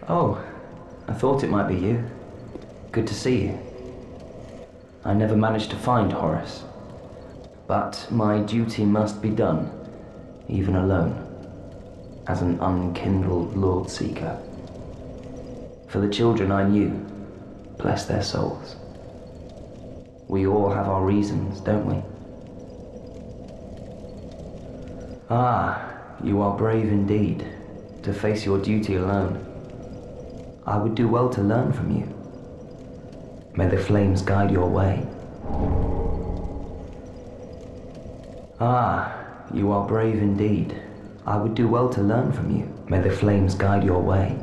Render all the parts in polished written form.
Oh, I thought it might be you. Good to see you. I never managed to find Horace. But my duty must be done, even alone, as an unkindled Lord Seeker. For the children I knew, bless their souls. We all have our reasons, don't we? Ah, you are brave indeed, to face your duty alone. I would do well to learn from you. May the flames guide your way. Ah, you are brave indeed. I would do well to learn from you. May the flames guide your way.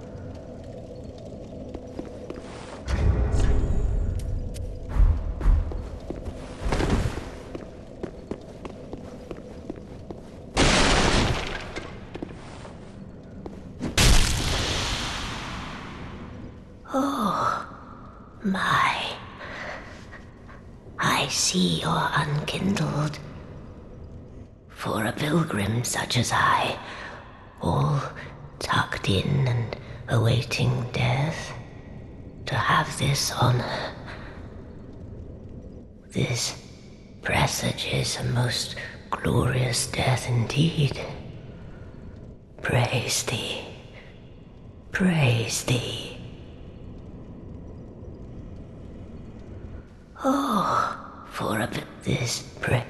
Oh, my. I see you're unkindled. For a pilgrim such as I, all tucked in and awaiting death, to have this honor, this presages a most glorious death indeed. Praise thee, praise thee. Oh, for a bit this praise.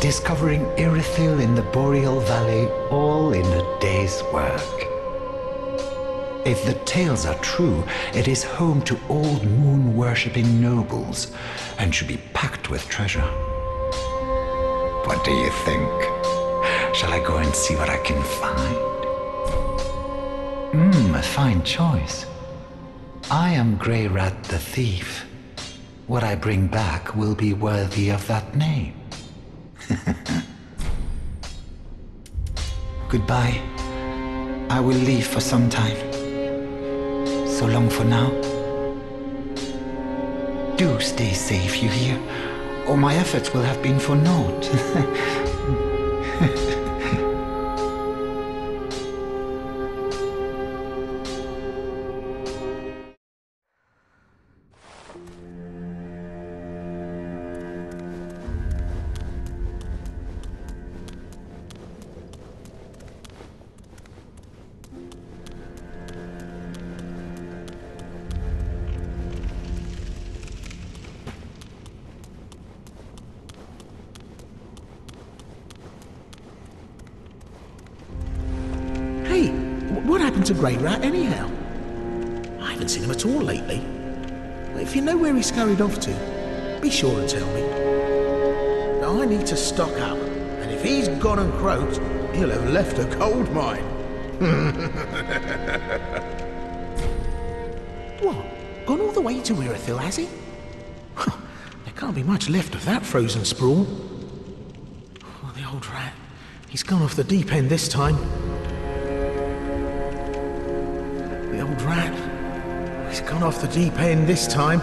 discovering Irithyll in the Boreal Valley all in a day's work. If the tales are true, it is home to old moon-worshipping nobles and should be packed with treasure. What do you think? Shall I go and see what I can find? A fine choice. I am Greyrat the Thief. What I bring back will be worthy of that name. Goodbye. I will leave for some time. So long for now. Do stay safe, you hear? Or my efforts will have been for naught. Hey, what happened to Greyrat anyhow? I haven't seen him at all lately. If you know where he's scurried off to, be sure and tell me. Now I need to stock up, and if he's gone and croaked, he'll have left a gold mine. What? Gone all the way to Irithyll, has he? There can't be much left of that frozen sprawl. Oh, the old rat. He's gone off the deep end this time. The old rat. He's gone off the deep end this time.